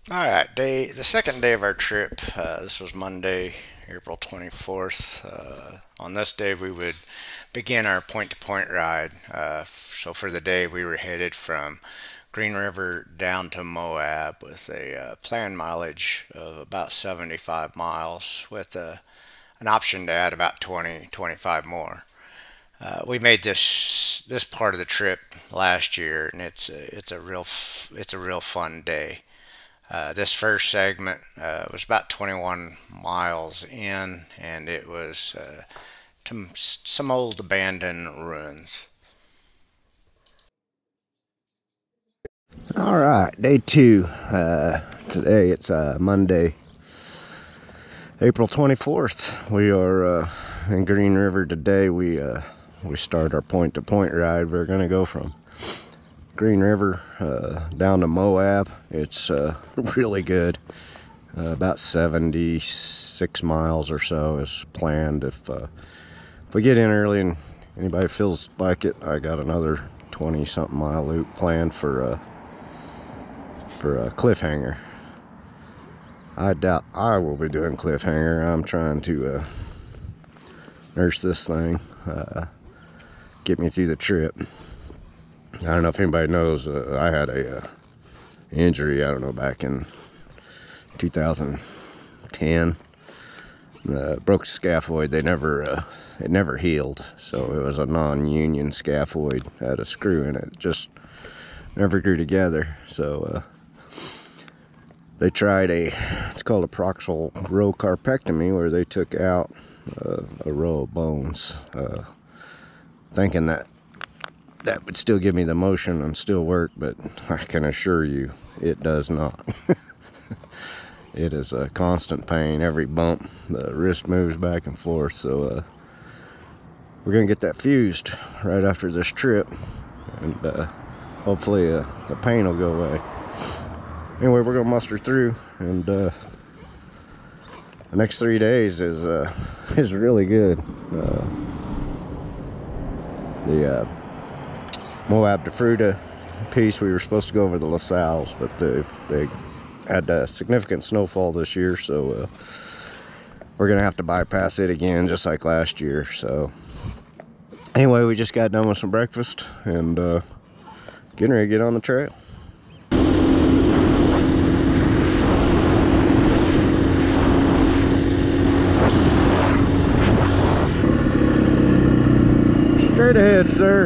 All right, the second day of our trip. This was Monday, April 24th. On this day, we would begin our point-to-point ride. So for the day, we were headed from Green River down to Moab with a planned mileage of about 75 miles, with an option to add about 20, 25 more. We made this part of the trip last year, and it's a real fun day. This first segment was about 21 miles in, and it was to some old abandoned ruins. All right, day two. Today it's Monday, April 24th. We are in Green River today. We start our point-to-point ride. We're gonna go from Green River down to Moab. It's really good. About 76 miles or so is planned. If we get in early and anybody feels like it, I got another 20-something mile loop planned for a Cliffhanger. I doubt I will be doing Cliffhanger. I'm trying to nurse this thing, get me through the trip. I don't know if anybody knows, I had a injury, I don't know, back in 2010. Broke scaphoid. It never healed, so it was a non-union scaphoid. Had a screw in it, just never grew together. So they tried it's called a proximal row carpectomy, where they took out a row of bones, thinking that would still give me the motion and still work, but I can assure you it does not. It is a constant pain. Every bump, the wrist moves back and forth. So we're gonna get that fused right after this trip, and hopefully the pain will go away. Anyway, we're gonna muster through, and the next 3 days is really good. The Moab to Fruta piece, we were supposed to go over the La Salles, but they had significant snowfall this year, so we're gonna have to bypass it again, just like last year. So anyway, we just got done with some breakfast and getting ready to get on the trail. Straight ahead, sir.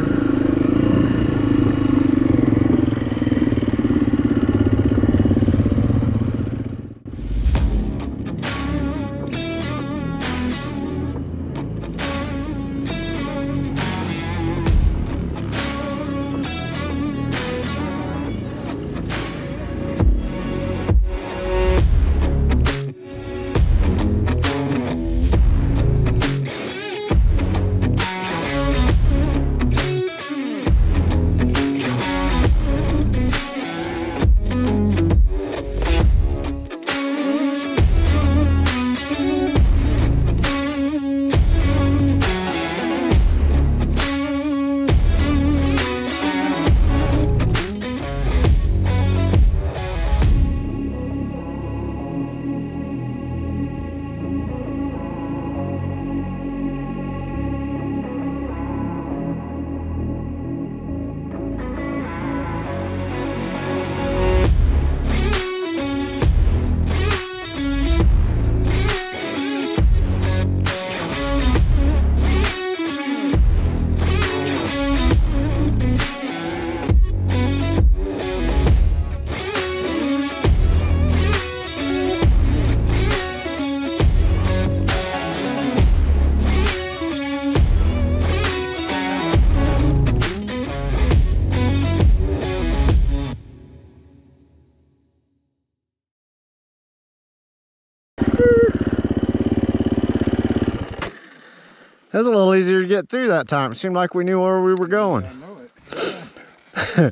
It was a little easier to get through that time. It seemed like we knew where we were going. I know it. Yeah.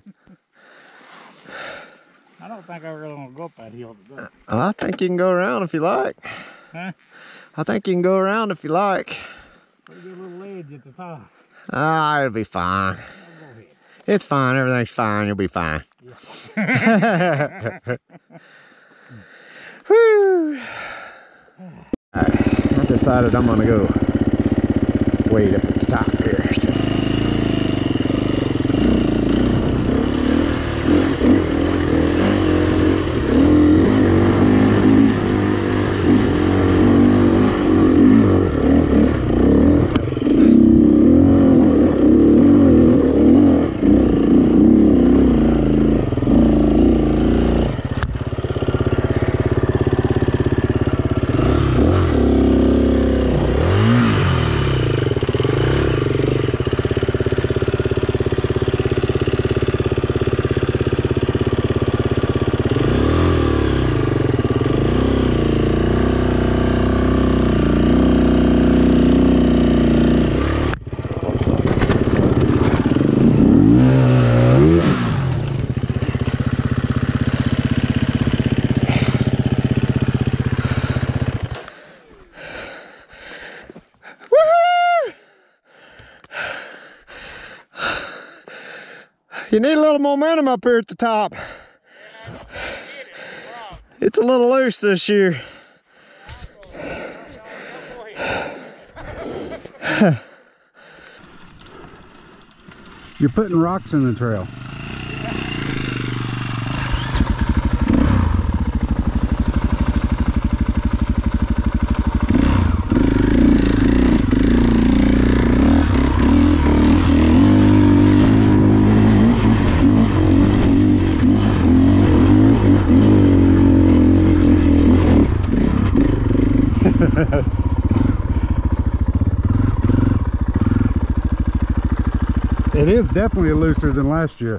I don't think I really want to go up that hill today. I think you can go around if you like. Huh? I think you can go around if you like. There's a little ledge at the top. Ah, it'll be fine. I'll go ahead. It's fine. Everything's fine. You'll be fine. Yeah. Whew. I decided I'm gonna go wait up at the top here. So. You need a little momentum up here at the top. It's a little loose this year. You're putting rocks in the trail. It is definitely looser than last year.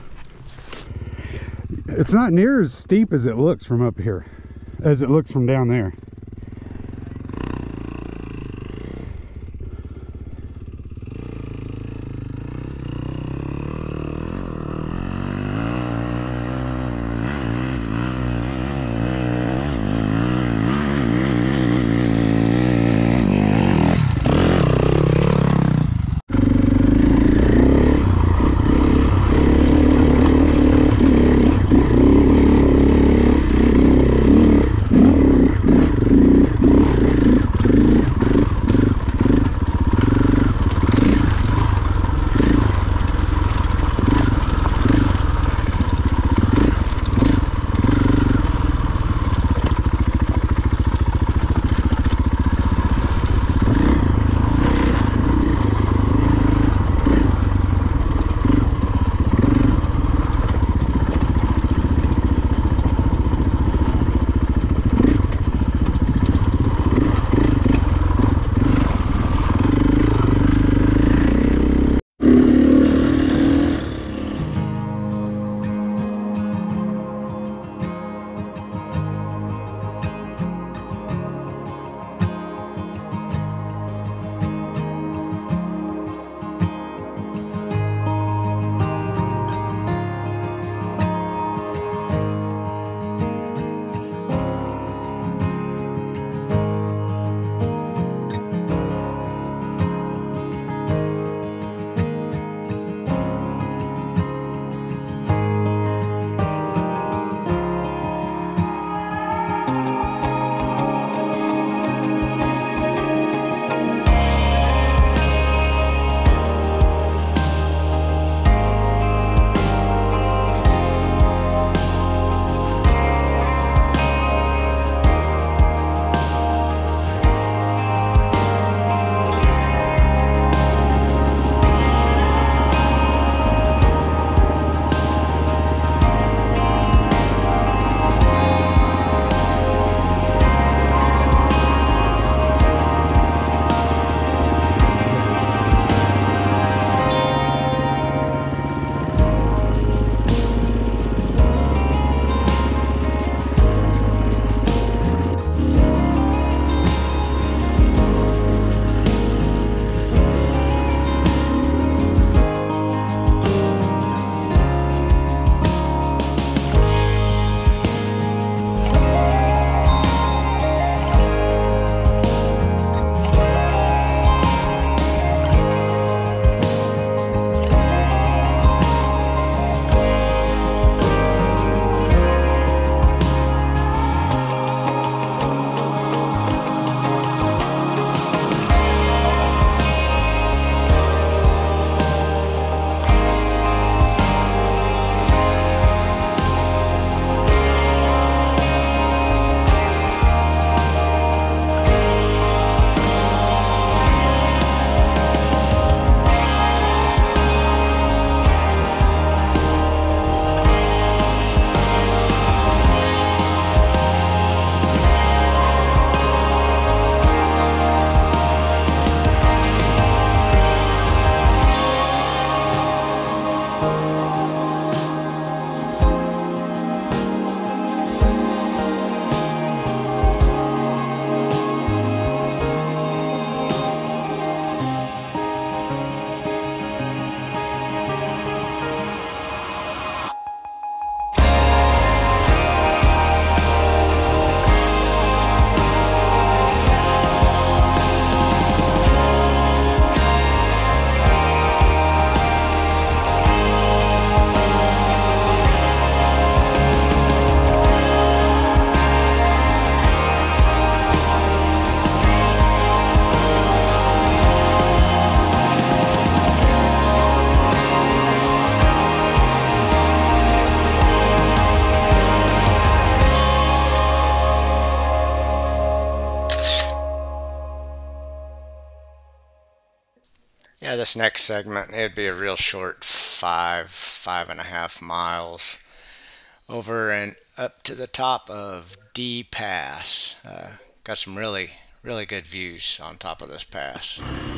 It's not near as steep as it looks from up here, as it looks from down there. Yeah, this next segment, it'd be a real short 5.5 miles over and up to the top of D Pass. Got some really good views on top of this pass.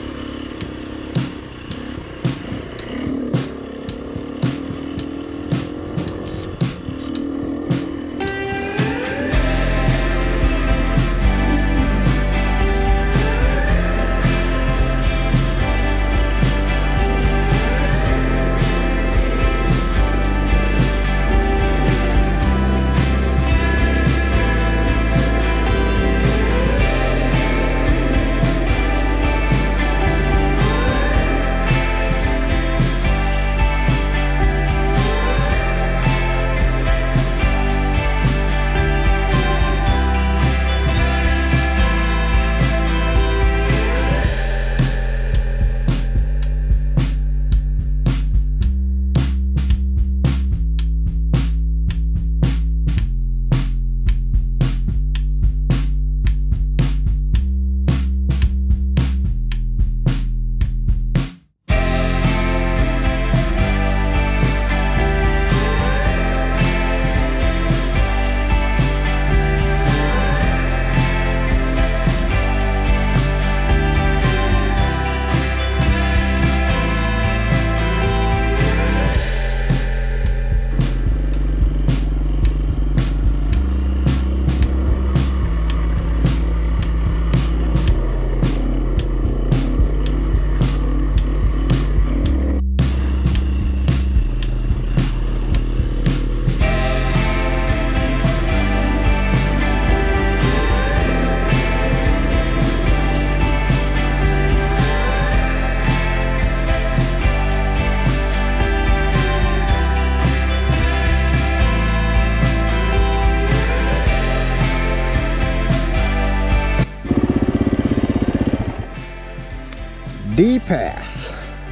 D Pass.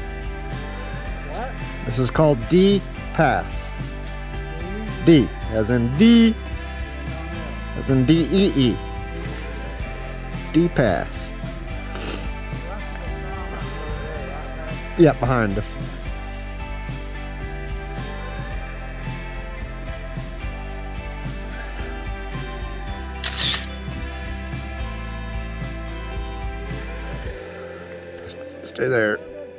What? This is called D Pass. D as in D as in D-E-E. D Pass. Yep, behind us. Stay there.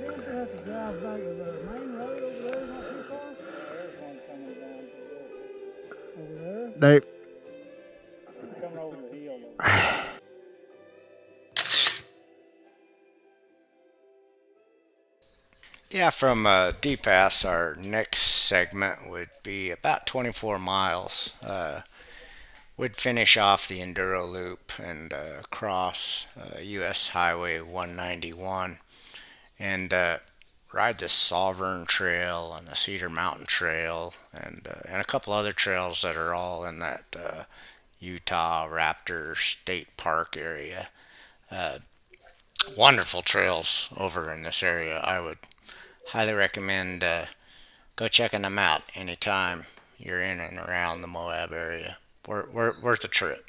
Dave. Coming over the hill. Yeah, from D Pass, our next segment would be about 24 miles. We'd finish off the Enduro Loop and cross US Highway 191 and ride the Sovereign Trail and the Cedar Mountain Trail and a couple other trails that are all in that Utah Raptor State Park area. Wonderful trails over in this area. I would highly recommend go checking them out anytime you're in and around the Moab area. Worth a trip.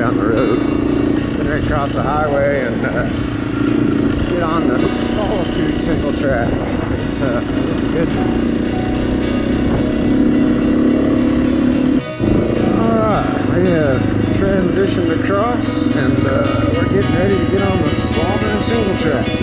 down the road. Then right across the highway and get on the Solitude single track. It's good. Alright, we have transitioned across and we're getting ready to get on the Sovereign single track.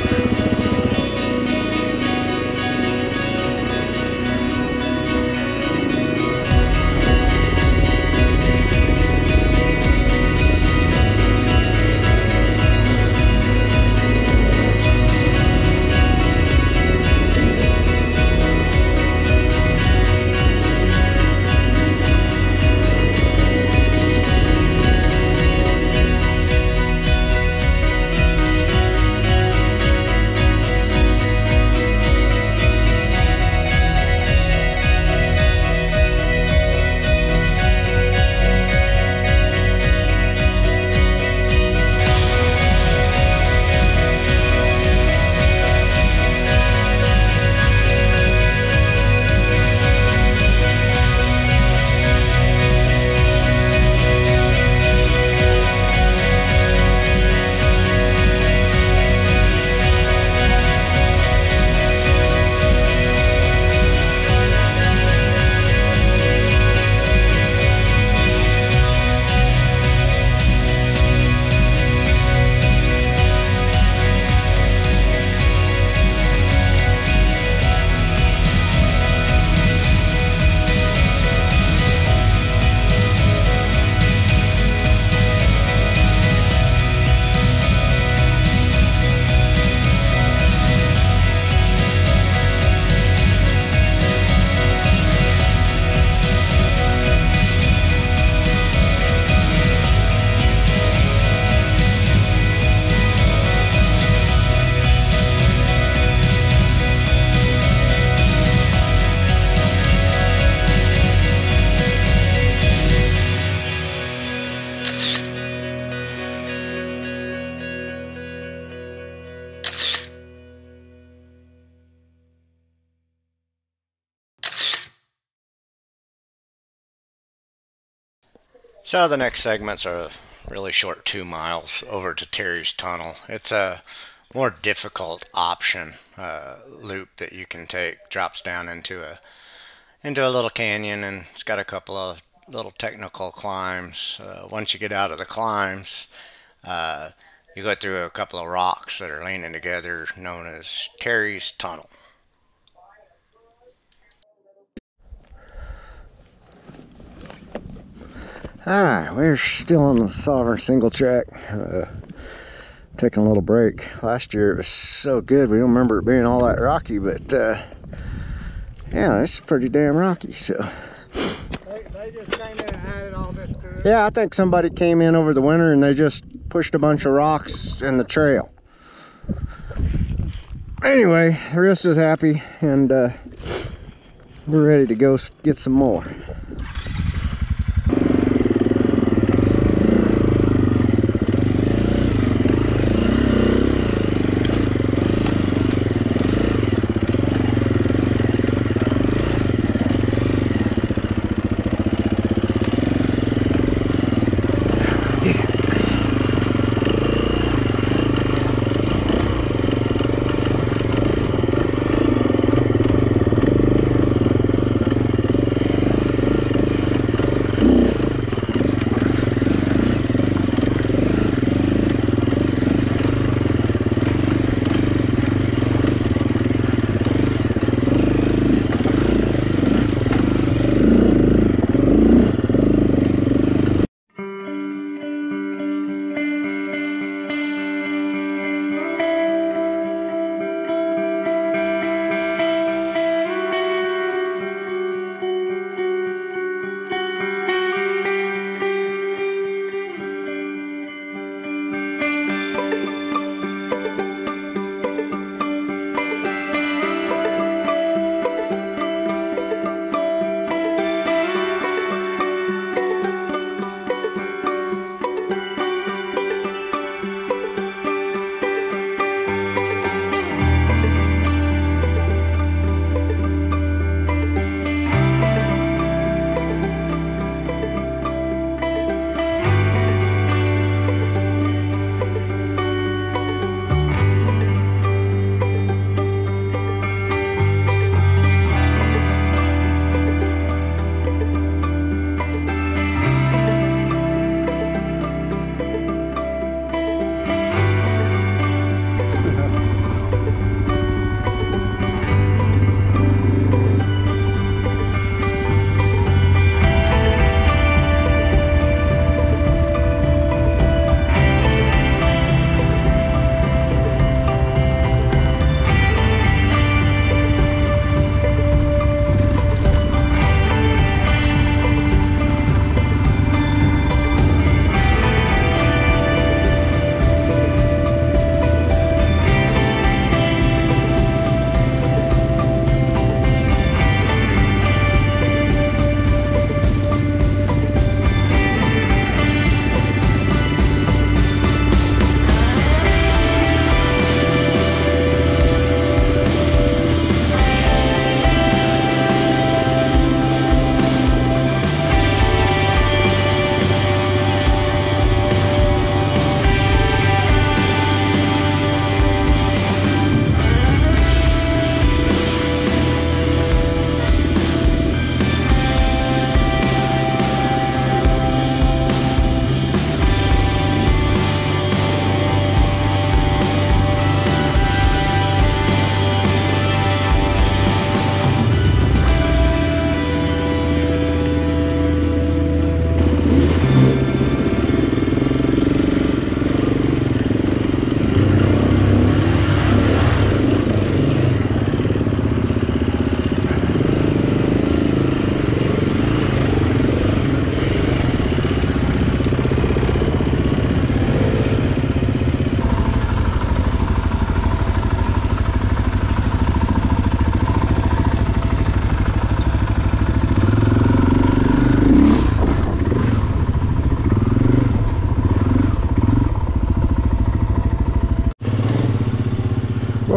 So the next segments are a really short 2 miles over to Terry's Tunnel. It's a more difficult option loop that you can take. Drops down into a little canyon, and it's got a couple of little technical climbs. Once you get out of the climbs, you go through a couple of rocks that are leaning together, known as Terry's Tunnel. Hi, we're still on the Sovereign single track, taking a little break. Last year it was so good, we don't remember it being all that rocky, but yeah, it's pretty damn rocky. So They just came in and added all this to it. yeah, I think somebody came in over the winter and they just pushed a bunch of rocks in the trail. Anyway, the rest is happy, and we're ready to go get some more.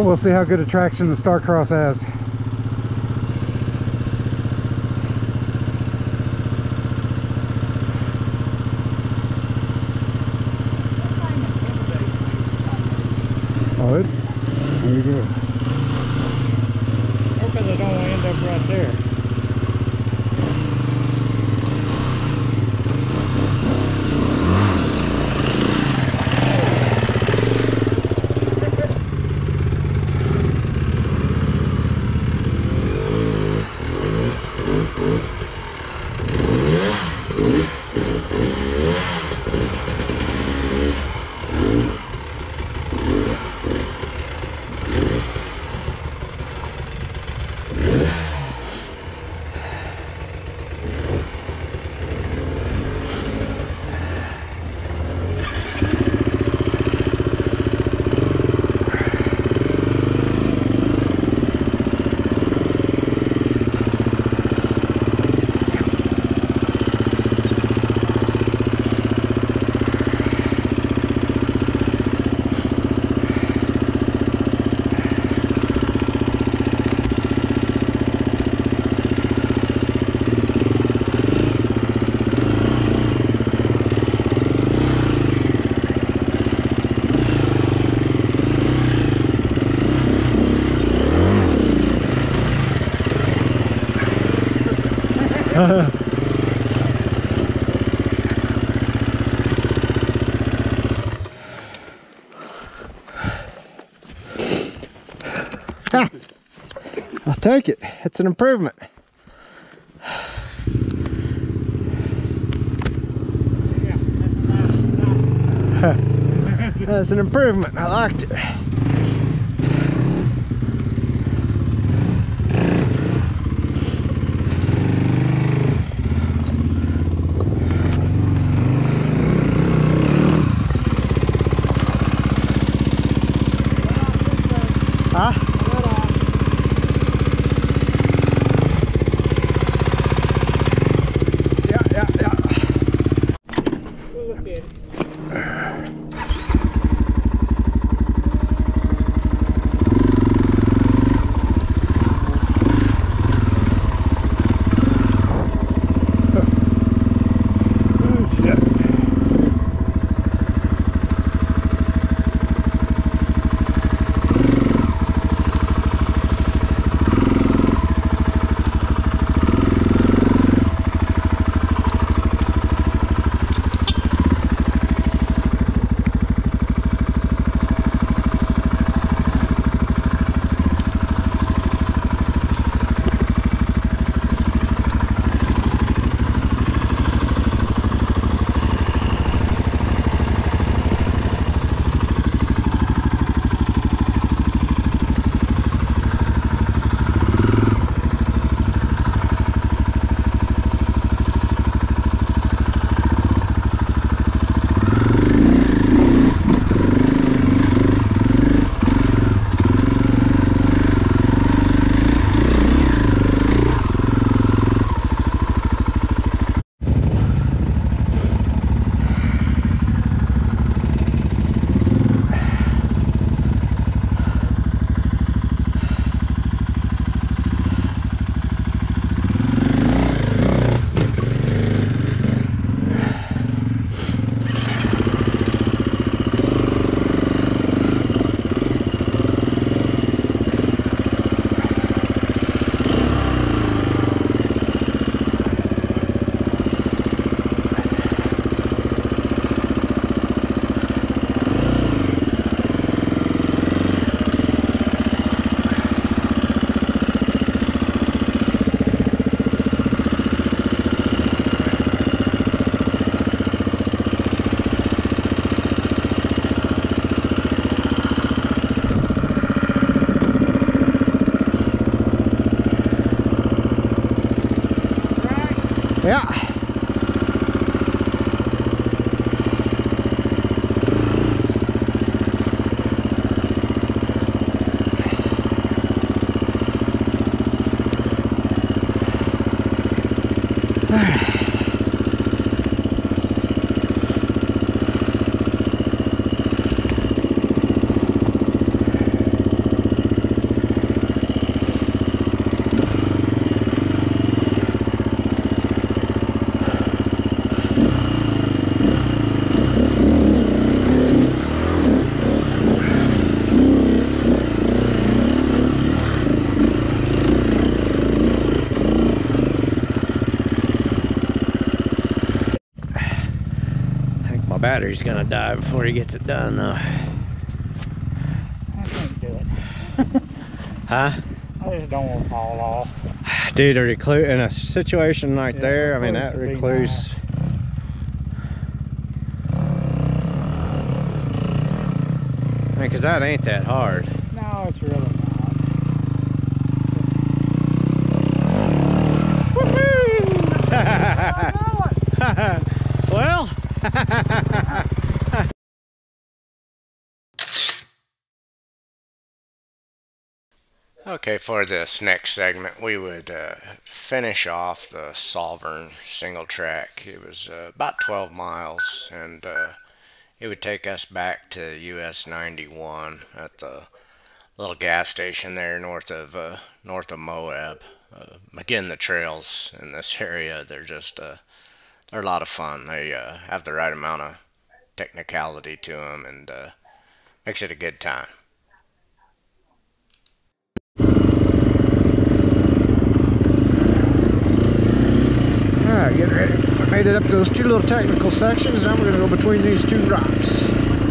We'll see how good a traction the Starcross has. Oh, there you go. Hoping they don't end up right there. I'll take it. It's an improvement. That's an improvement. I liked it. Huh? Yeah. battery's gonna die before he gets it done, though. I can't do it. Huh? I just don't want to fall off. Dude, a recluse in a situation like Yeah, there, I mean, that recluse would be recluse. I mean, 'cause that ain't that hard. No, it's really not. Well, Okay, for this next segment, we would finish off the Sovereign single track. It was about 12 miles, and it would take us back to US 91 at the little gas station there north of Moab. Again, the trails in this area, they're just they're a lot of fun. They have the right amount of technicality to them, and makes it a good time. alright, get ready. We made it up to those two little technical sections. Now we're gonna go between these two rocks.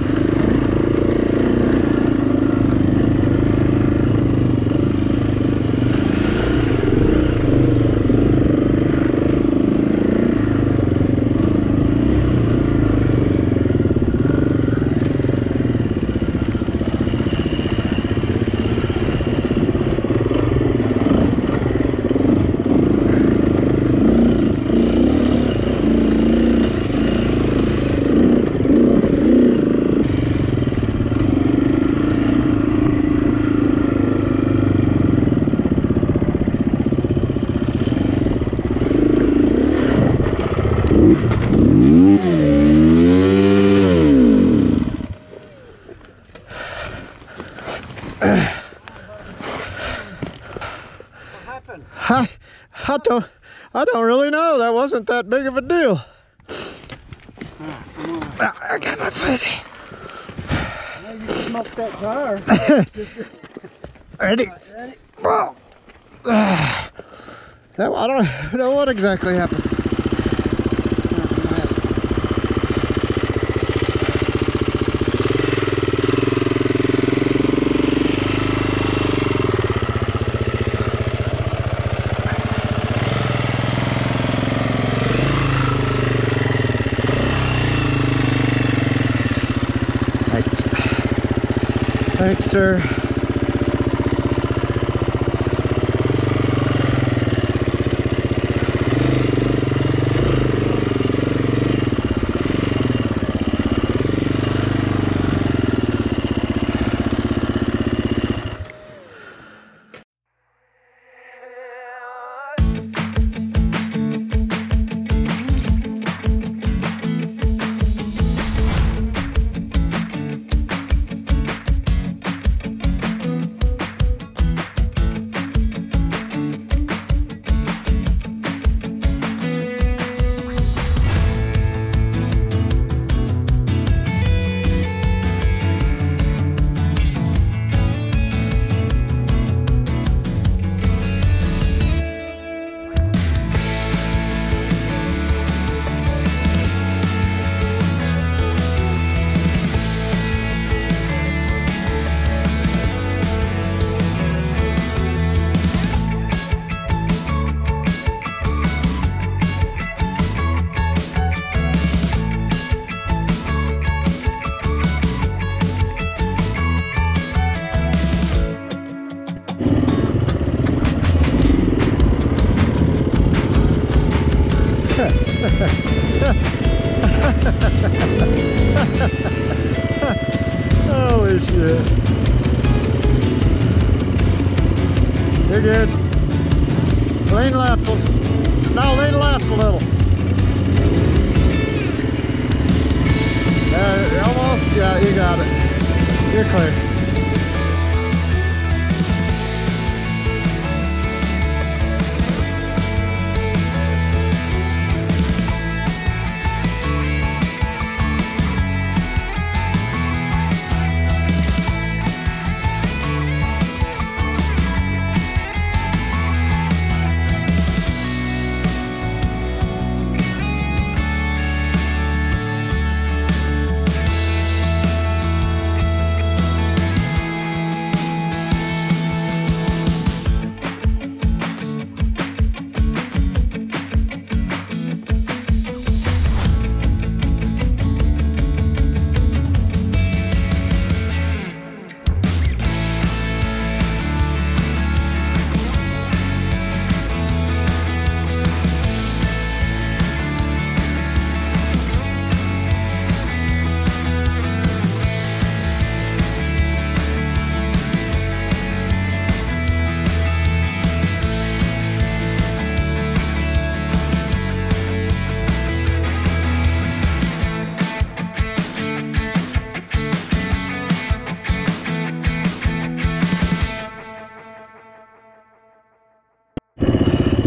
I don't really know. That wasn't that big of a deal. I got my footy. Now you smoked that tire. Ready? Ready? Whoa. I don't know what exactly happened. Thanks, sir. Holy shit. You're good. Lean left. No, lean left a little. Almost. Yeah, you got it. You're clear.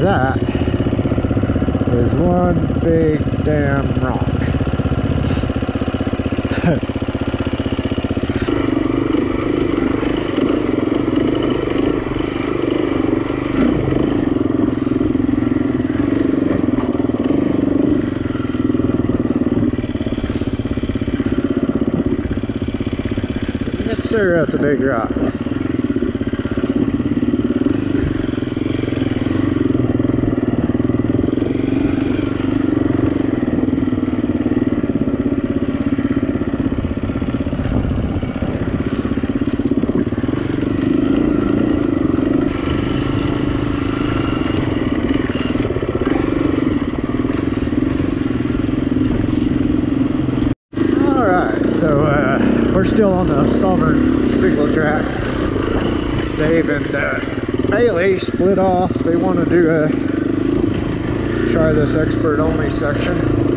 that is one big damn rock. Yes sir, that's a big rock. We're still on the Sovereign Stigler track. Dave and Bailey split off. They want to do try this expert only section,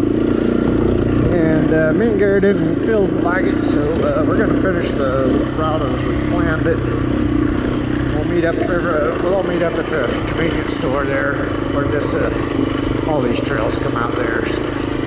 and me and Gary didn't feel like it, so we're going to finish the route as we planned it. We'll meet up. We'll all meet up at the convenience store there, where all these trails come out there. So.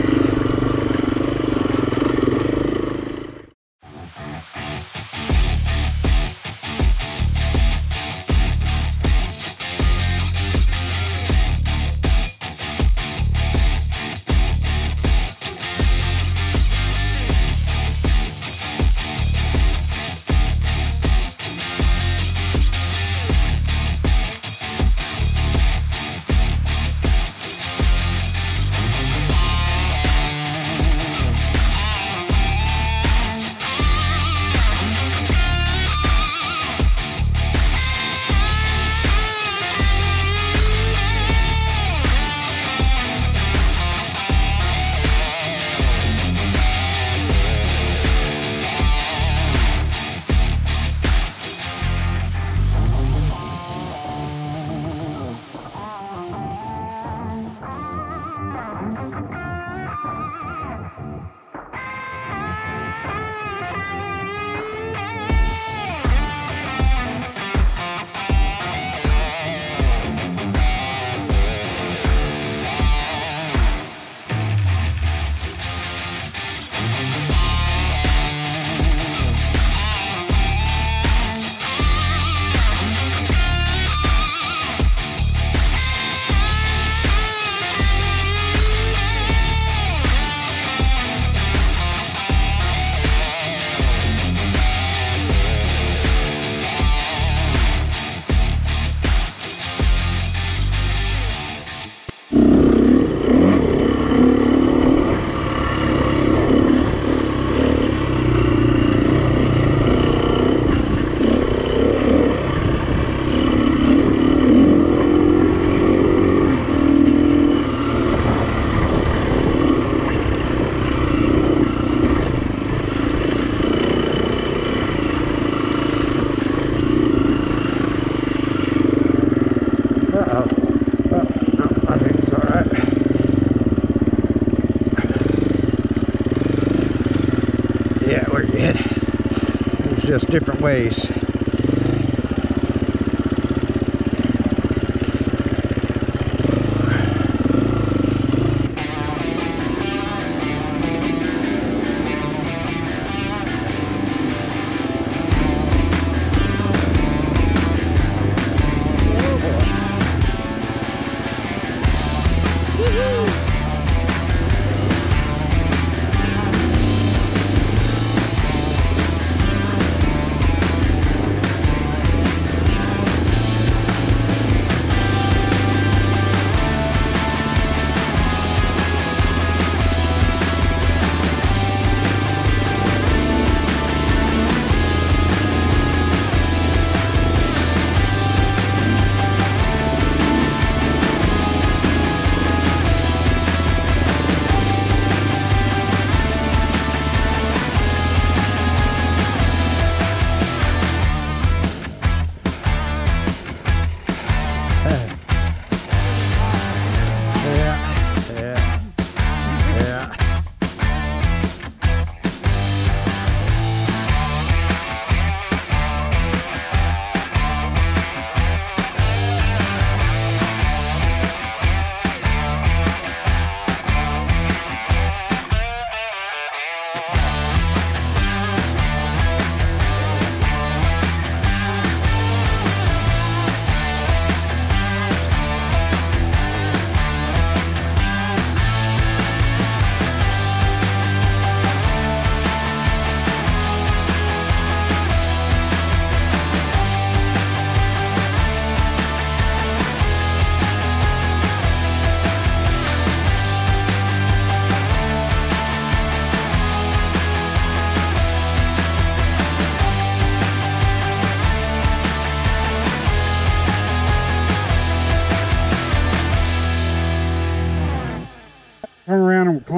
Just different ways.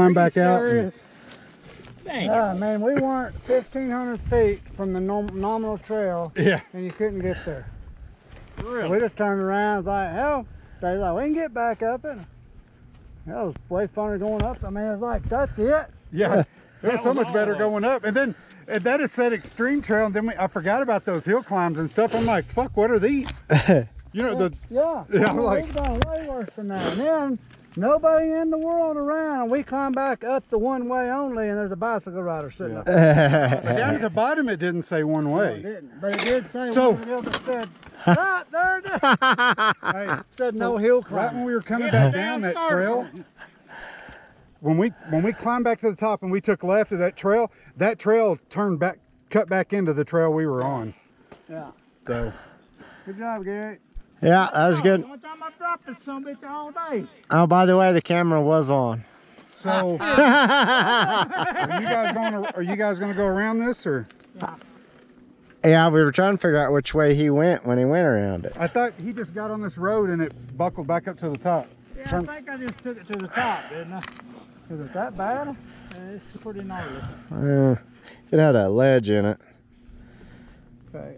climb back out. serious? Dang. Man, we weren't 1,500 feet from the nominal trail, Yeah. and you couldn't get there. So Really? we just turned around, like, hell, they like, we can get back up it. That was way funner going up. I mean, it was like, that's it. Yeah. It was so was much all better of it. going up. And then that is that extreme trail. And then I forgot about those hill climbs and stuff. I'm like, fuck, what are these? You know, the Yeah, Yeah, I'm like- we've done way worse than that. And then nobody in the world around, and we climb back up the one way only, and there's a bicycle rider sitting up there. but down at the bottom, it didn't say one No, it way. didn't, but it did say So- one hill that said, right there, Hey, said no hill right when climb. we were coming Get back down, down that start. trail, when we climbed back to the top and we took left of that trail turned back, cut back into the trail we were on. Yeah. So Good job, Gary. Yeah, that was good. The only time I dropped this son of a bitch all day. Oh, by the way, the camera was on. So are you guys gonna go around this, or? Yeah, we were trying to figure out which way he went when he went around it. I thought he just got on this road and it buckled back up to the top. Yeah, I think I just took it to the top, didn't I? Is it that bad? It's pretty gnarly. It had a ledge in it. Okay.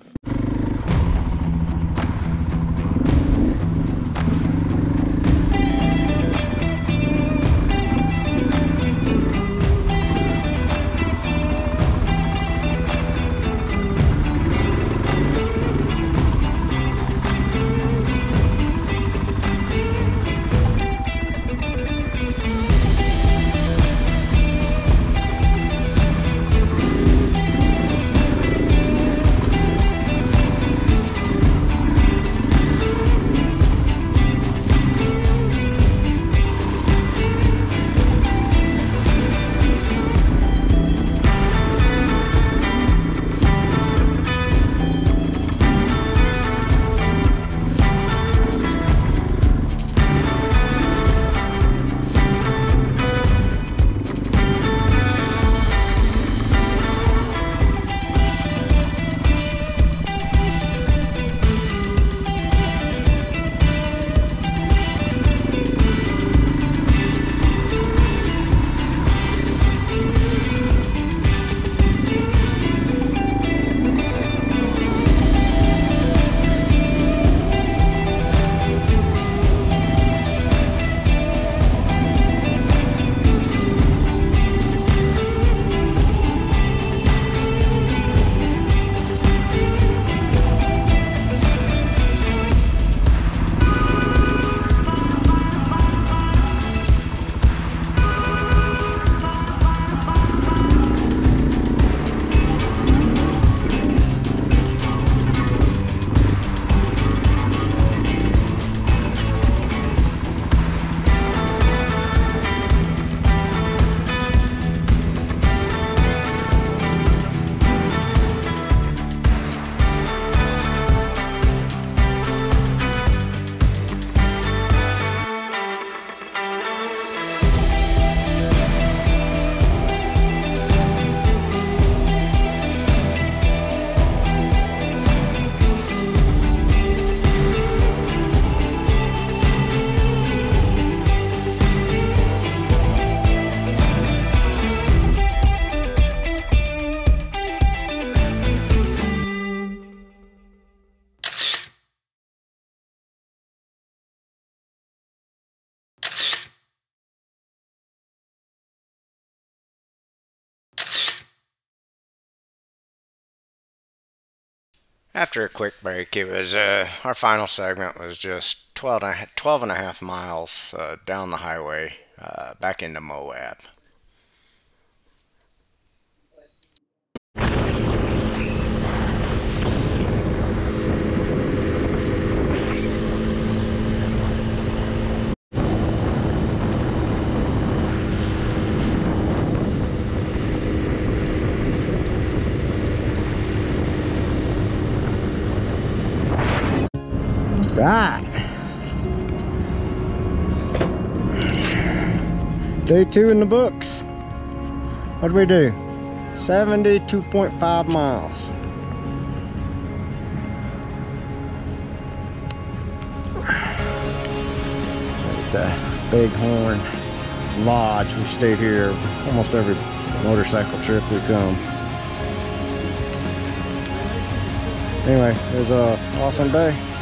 After a quick break, it was our final segment was just 12 and a half miles down the highway back into Moab. Right. Day 2 in the books. What did we do? 72.5 miles. The big horn. lodge. We stayed here almost every motorcycle trip we come. Anyway, it was an awesome day.